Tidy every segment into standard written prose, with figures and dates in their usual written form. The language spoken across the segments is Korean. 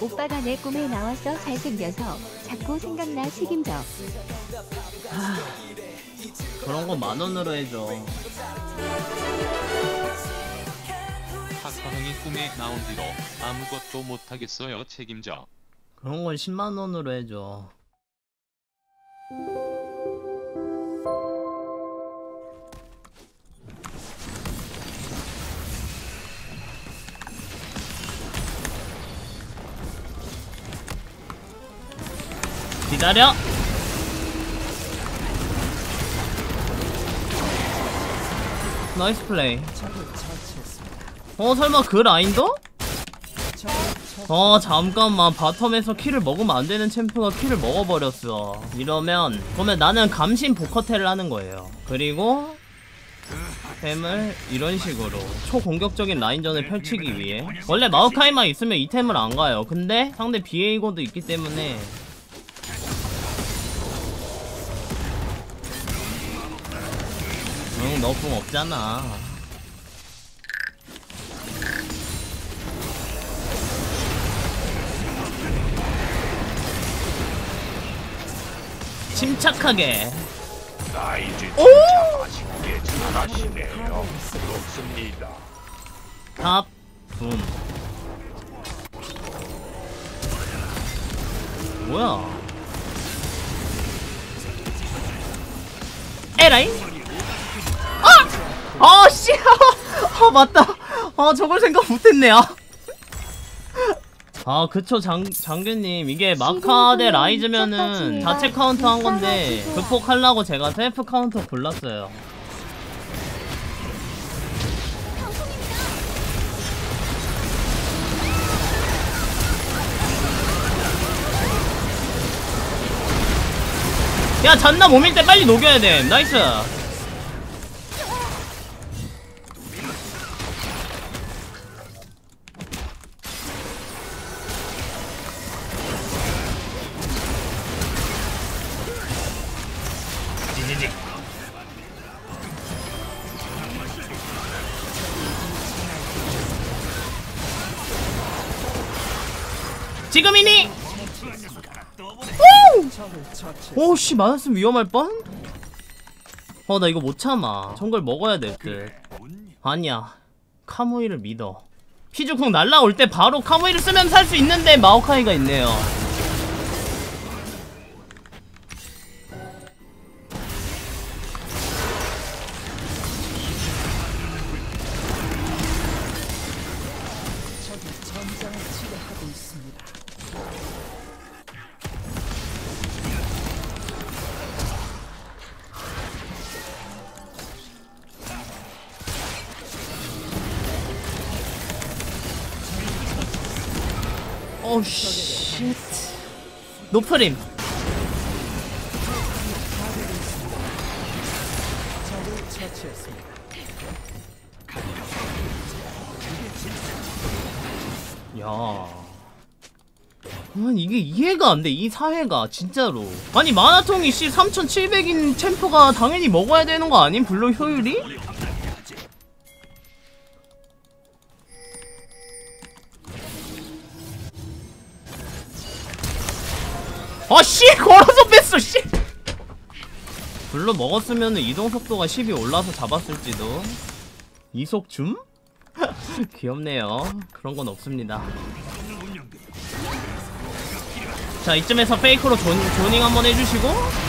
오빠가 내 꿈에 나왔어. 잘생겨서 자꾸 생각나. 책임져. 그런 거 10,000원으로 해줘. 박하영이 꿈에 나온 뒤로 아무것도 못하겠어요. 책임져. 그런 건 100,000원으로 해줘. 기다려! 나이스 플레이. 설마 그 라인도? 잠깐만. 바텀에서 킬을 먹으면 안 되는 챔프가 킬을 먹어버렸어. 그러면 나는 감신 보커텔을 하는 거예요. 그리고 템을 이런 식으로 초공격적인 라인전을 펼치기 위해. 원래 마오카이만 있으면 이 템을 안 가요. 근데 상대 비에이고도 있기 때문에 너 궁 없잖아. 침착하게. 오! 맛있게 잘하시네요. 그렇습니다. 탑 붐. 뭐야? 에라이? 씨! 맞다! 저걸 생각 못했네. 그쵸. 장규님, 이게 마카 대 라이즈면은 자체 카운터 한 건데 극복하려고 제가 셀프 카운터 골랐어요. 야, 잔나 몸일 때 빨리 녹여야 돼. 나이스. 지금이니? 오! 씨, 맞았으면 위험할 뻔? 나 이거 못 참아. 정글 먹어야 될 듯. 아니야. 카무이를 믿어. 피즈쿵 날라올 때 바로 카무이를 쓰면 살 수 있는데 마오카이가 있네요. 오우 쉣. 노프림. 야, 아니 이게 이해가 안 돼. 이 사회가 진짜로. 아니 마나통이 씨 3700인 챔프가 당연히 먹어야 되는 거 아님? 블루 효율이? 씨! 걸어서 뺐어 씨! 블루 먹었으면 이동속도가 10이 올라서 잡았을지도. 이속줌? 귀엽네요. 그런 건 없습니다. 자, 이쯤에서 페이크로 조닝 한번 해주시고.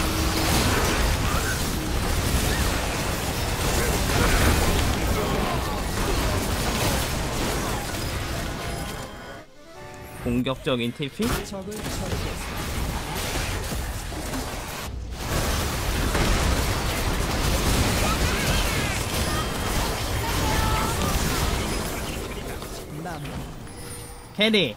공격적인 TP? 캐리.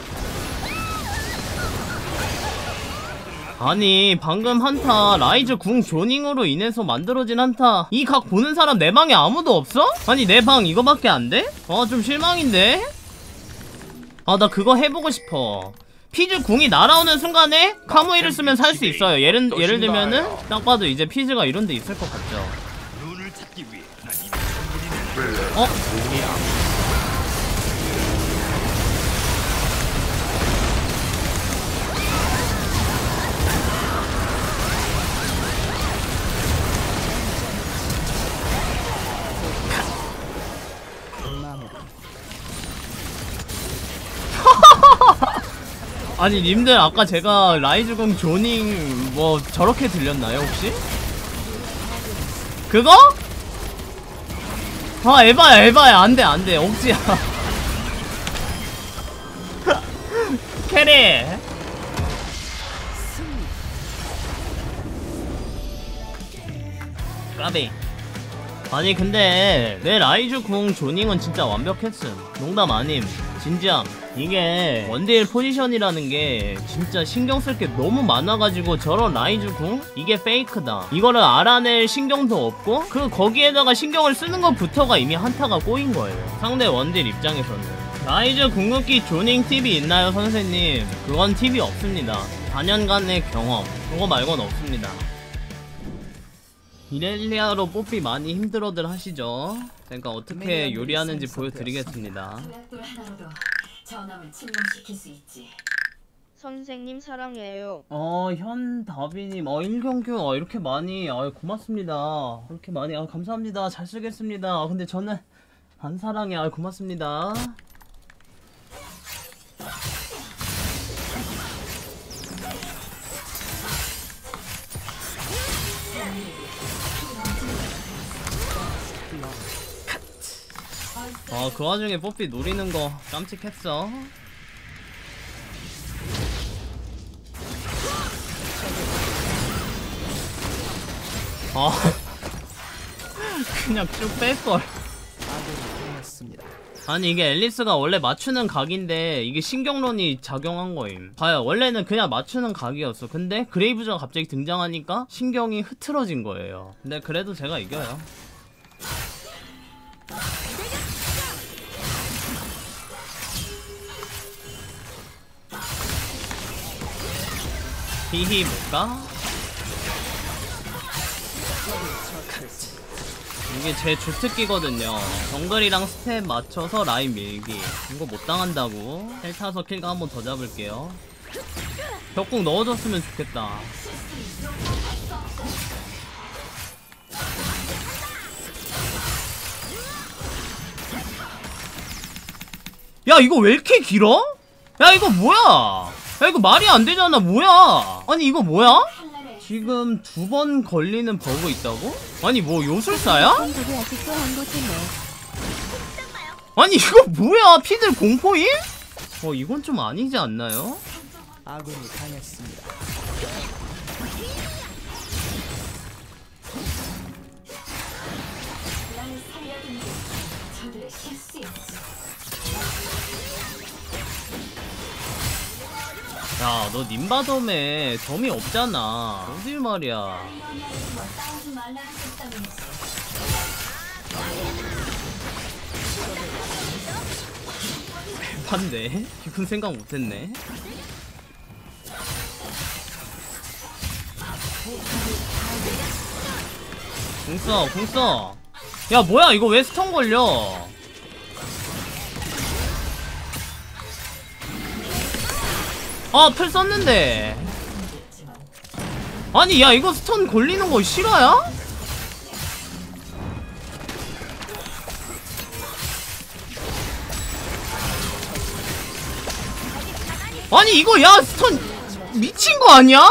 아니 방금 한타 라이즈 궁 조닝으로 인해서 만들어진 한타 이 각 보는 사람 내 방에 아무도 없어? 아니 내 방 이거밖에 안 돼? 좀 실망인데? 나 그거 해보고 싶어. 피즈 궁이 날아오는 순간에 카무이를 쓰면 살 수 있어요. 예를 들면은 딱 봐도 이제 피즈가 이런데 있을 것 같죠. 아니 님들 아까 제가 라이즈궁 조닝 뭐 저렇게 들렸나요 혹시? 그거? 아 에바야 에바야 안돼 안돼 억지야. 캐리. 까비. 아니 근데 내 라이즈 궁 조닝은 진짜 완벽했음. 농담 아님. 진지함. 이게 원딜 포지션이라는 게 진짜 신경 쓸 게 너무 많아가지고 저런 라이즈 궁? 이게 페이크다. 이거를 알아낼 신경도 없고 거기에다가 신경을 쓰는 것부터가 이미 한타가 꼬인 거예요. 상대 원딜 입장에서는. 라이즈 궁극기 조닝 팁이 있나요 선생님? 그건 팁이 없습니다. 4년간의 경험 그거 말고는 없습니다. 이렐리아로 뽀삐 많이 힘들어들 하시죠? 그러니까 어떻게 요리하는지 보여드리겠습니다. 전함을 침몰시킬 수 있지. 선생님 사랑해요. 현다비님, 일경규, 이렇게 많이, 고맙습니다. 이렇게 많이, 감사합니다. 잘 쓰겠습니다. 근데 저는 안 사랑해. 고맙습니다. 그 와중에 뽀삐 노리는 거 깜찍했어. 그냥 쭉 뺄걸. 아니 이게 앨리스가 원래 맞추는 각인데 이게 신경론이 작용한 거임. 봐요, 원래는 그냥 맞추는 각이었어. 근데 그레이브즈가 갑자기 등장하니까 신경이 흐트러진 거예요. 근데 그래도 제가 이겨요. 히히 뭘까? 이게 제 주특기거든요. 정글이랑 스텝 맞춰서 라인 밀기. 이거 못 당한다고. 헬 타서 킬가 한번 더 잡을게요. 벽궁 넣어줬으면 좋겠다. 야 이거 왜 이렇게 길어? 야 이거 뭐야? 야 이거 말이 안 되잖아. 뭐야? 아니 이거 뭐야? 지금 2번 걸리는 버그 있다고? 아니 뭐 요술사야? 아니 이거 뭐야? 피들 공포임? 이건 좀 아니지 않나요? 아군이 당했습니다. 야, 너 님바돔에 점이 없잖아. 어딜 말이야. 대박네. 이건 생각 못했네. 궁써, 궁써. 야, 뭐야, 이거 왜 스턴 걸려? 풀 썼는데. 아니 야 이거 스턴 걸리는 거 실화야? 아니 이거 야 스턴 미친 거 아니야?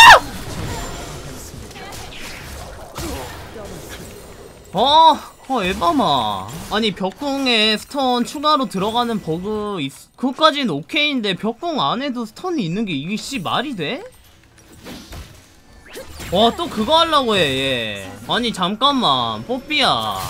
에바마. 아니 벽궁에 스턴 추가로 들어가는 버그 그거까지는 오케이인데 벽궁 안에도 스턴이 있는 게 이게 말이 돼? 또 그거 하려고 해 얘. 아니 잠깐만 뽀삐야.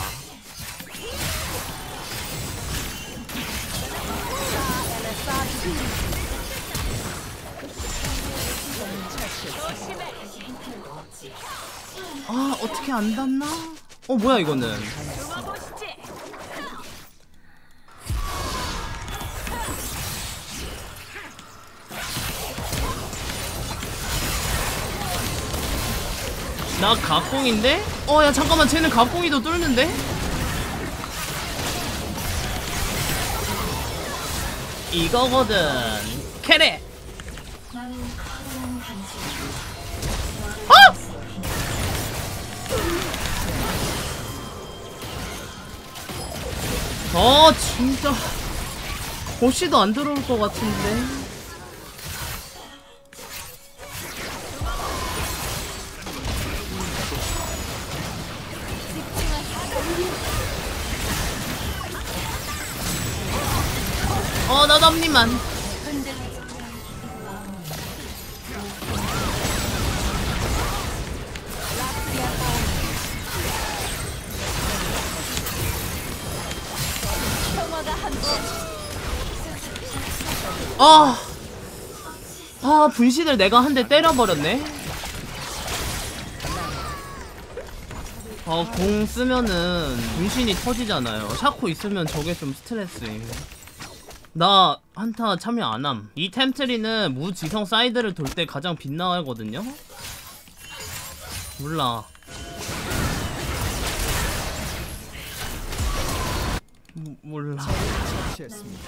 어떻게 안 닿나? 뭐야 이거는. 나 각공인데? 야 잠깐만 쟤는 각공이도 뚫는데? 이거거든. 캐레! 진짜 고시도 안 들어올 것 같은데. 나도 한 입만. 분신을 내가 한 대 때려버렸네. 공 쓰면은 분신이 터지잖아요. 샤코 있으면 저게 좀 스트레스임. 나 한타 참여 안함. 이 템트리는 무지성 사이드를 돌 때 가장 빛나거든요. 몰라. 몰라. 처치했습니다.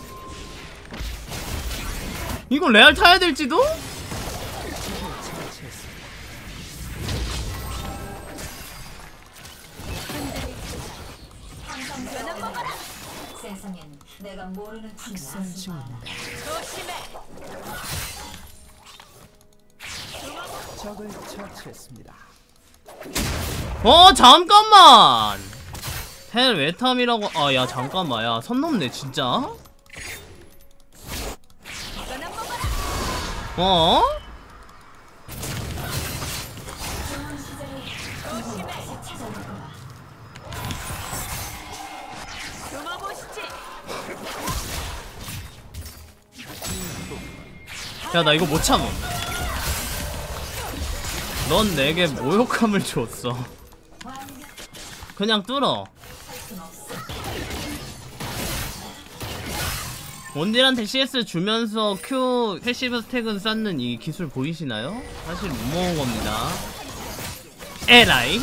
이거 레알 타야 될지도? 세상엔 내가 모르는 학살 중입니다. 적을 처치했습니다. 잠깐만. 텔 외탐이라고. 야 잠깐만. 야 선 넘네 진짜. 야 나 이거 못 참어. 넌 내게 모욕감을 줬어. 그냥 뚫어. 원딜한테 CS 주면서 Q 패시브 스택은 쌓는 이 기술 보이시나요? 사실 못 모은 겁니다. 에라이?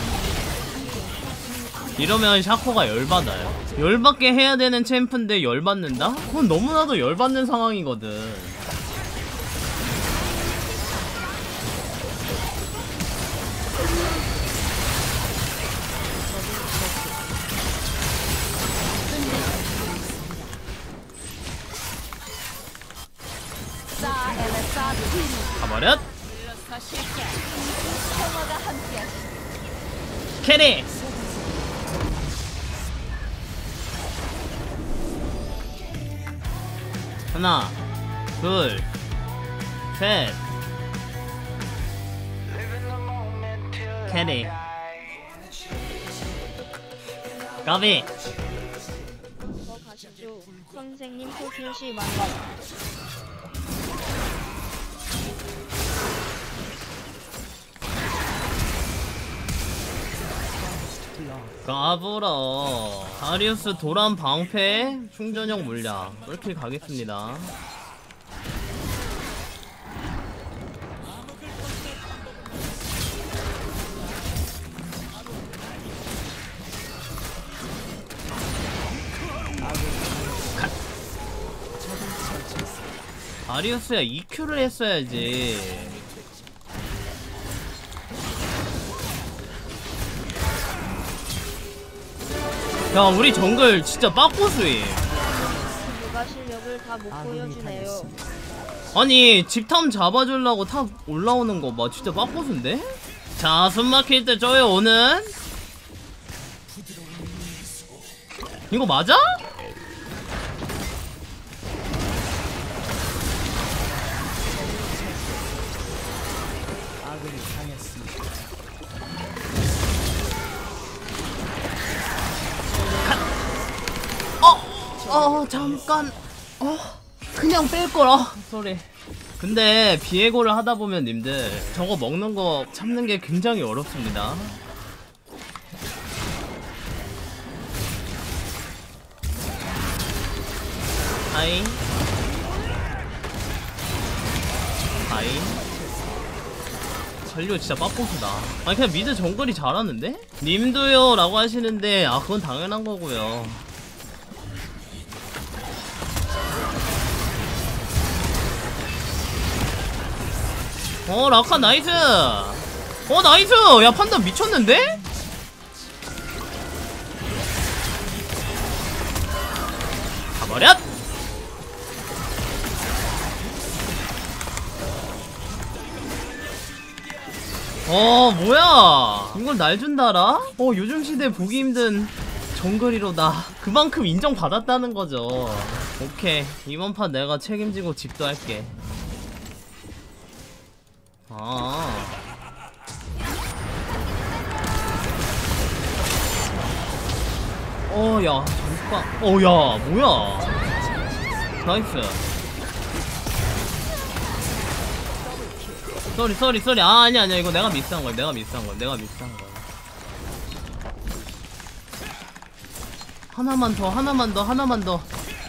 이러면 샤코가 열받아요. 열받게 해야 되는 챔프인데 열받는다? 그건 너무나도 열받는 상황이거든. 가버렸! 캐리! 하나, 둘, 셋. 캐리. 까비. 가시죠. 선생님 소실시 만나. 까불어. 다리우스 도란 방패 충전형 물량 꿀킬 가겠습니다. 다리우스야 EQ를 했어야지. 야 우리 정글 진짜 빡고수임. 누가 실력을 다 못 보여주네요. 아니 집탐 잡아주려고 탑 올라오는 거 봐. 진짜 빡고수인데? 자 숨막힐 때 저에 오는 이거 맞아? 아군이 당했습니다. 잠깐. 그냥 뺄걸. 쏘리. 근데 비에고를 하다보면 님들 저거 먹는 거 참는 게 굉장히 어렵습니다. 하이 하이. 전류 진짜 빡고수다. 아니 그냥 미드 정글이 잘하는데? 님도요 라고 하시는데 그건 당연한 거고요. 라카 나이스. 나이스. 야 판단 미쳤는데? 가버렸. 뭐야 이걸 날 준다라? 요즘 시대 보기 힘든 정글이로 나 그만큼 인정받았다는 거죠. 오케이, 이번 판 내가 책임지고 집도 할게. 야, 잠깐. 야, 뭐야. 나이스. 쏘리. 아니야. 이거 내가 미스한 거야. 하나만 더.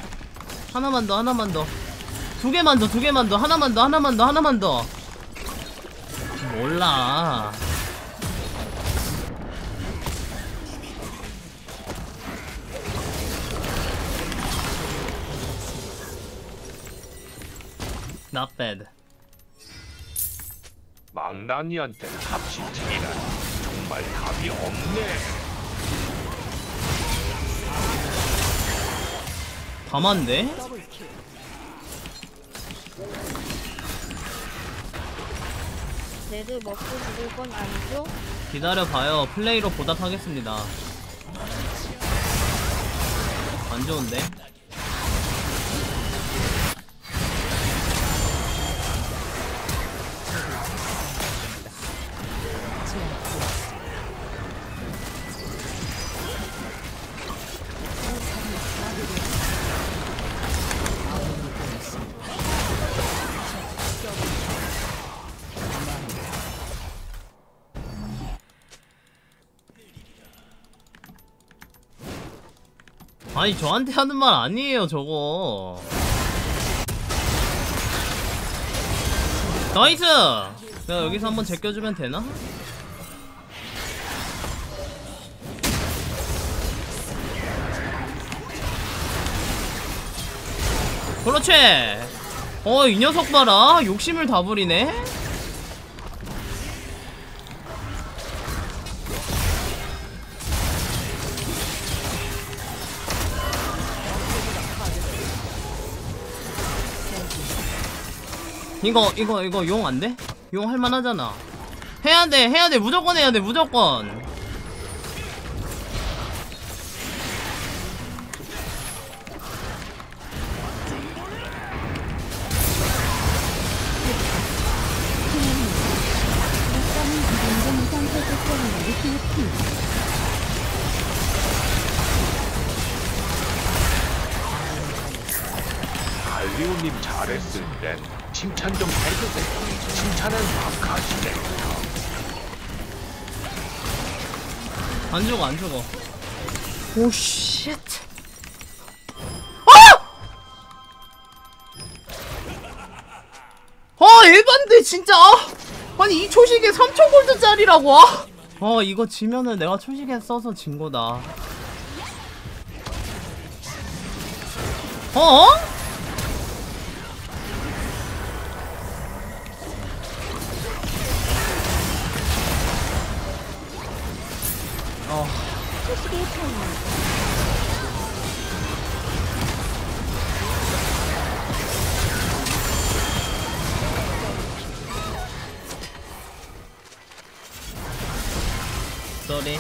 두 개만 더. 하나만 더. 몰라. Not bad. 망나니한테는 합심증이라 정말 답이 없네. 밤한데? 쟤를 먹고 죽을 건 아니죠? 기다려봐요. 플레이로 보답하겠습니다. 안 좋은데? 아니, 저한테 하는 말 아니에요 저거. 나이스! 내가 여기서 한번 제껴주면 되나? 그렇지! 이 녀석 봐라. 욕심을 다 부리네? 이거 용 안 돼? 용 할만하잖아. 해야 돼. 무조건 해야 돼. 알리오님 잘했을 땐 칭찬 좀 해주세요. 칭찬은 막 하시네. 안 죽어. 오, 쉣. 에반데, 진짜. 아니, 이 초식에 3초 골드짜리라고. 이거 지면은 내가 초식에 써서 진 거다. 초식의 타임. 쏘리.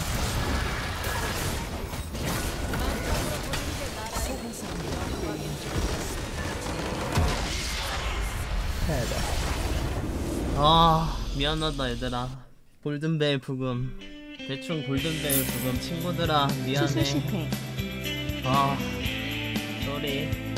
미안하다 얘들아. 골든벨 부금. 대충 골든벨 부금. 친구들아 미안해. 취소 실패. 쏘리.